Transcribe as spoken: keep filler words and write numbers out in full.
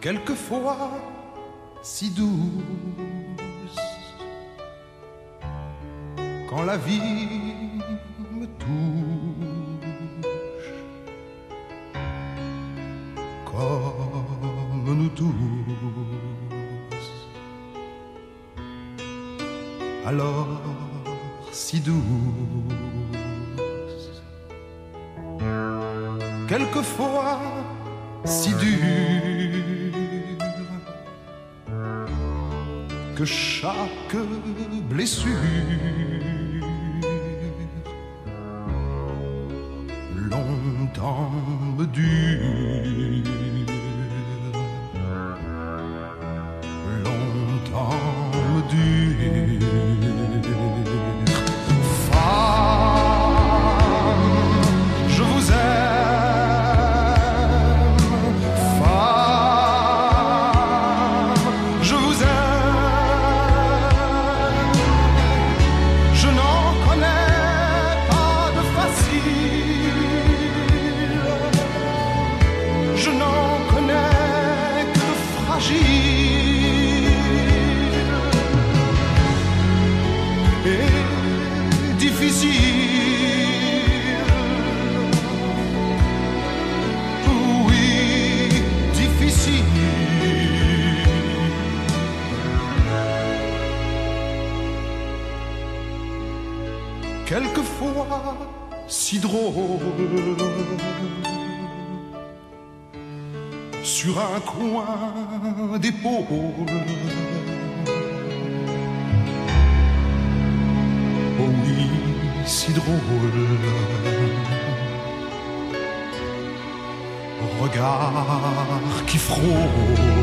quelquefois si douce, quand la vie me touche, comme nous tous. Alors si douce, quelquefois si dure, que chaque blessure longtemps me dure, longtemps me dure. Je n'en connais que de fragile et difficile. Oui, difficile. Quelquefois si drôle, sur un coin d'épaule. Oh oui, si drôle. Regard qui frôle.